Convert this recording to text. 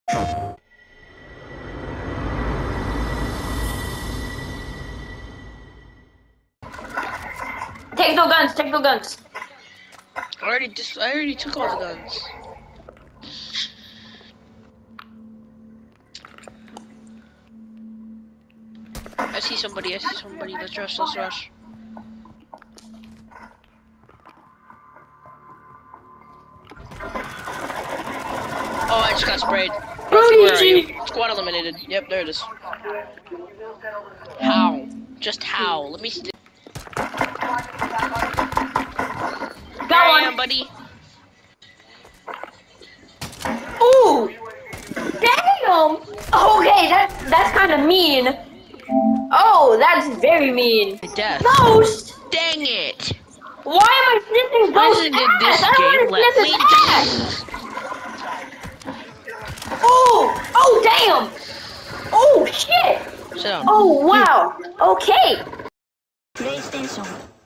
Take no guns, take no guns. I already took all the guns. I see somebody, let's rush. Oh, I just got sprayed. Where are you? Squad eliminated. Yep, there it is. How? Just how? Let me see. Got one, buddy. Ooh! Damn! Okay, that's kind of mean. Oh, that's very mean. Death. Ghost! Dang it! Why am I sniffing Ghost's ass? I don't want to sniff his ass! Oh, damn! Oh, shit! Sit down. Oh, wow. Okay. PlayStation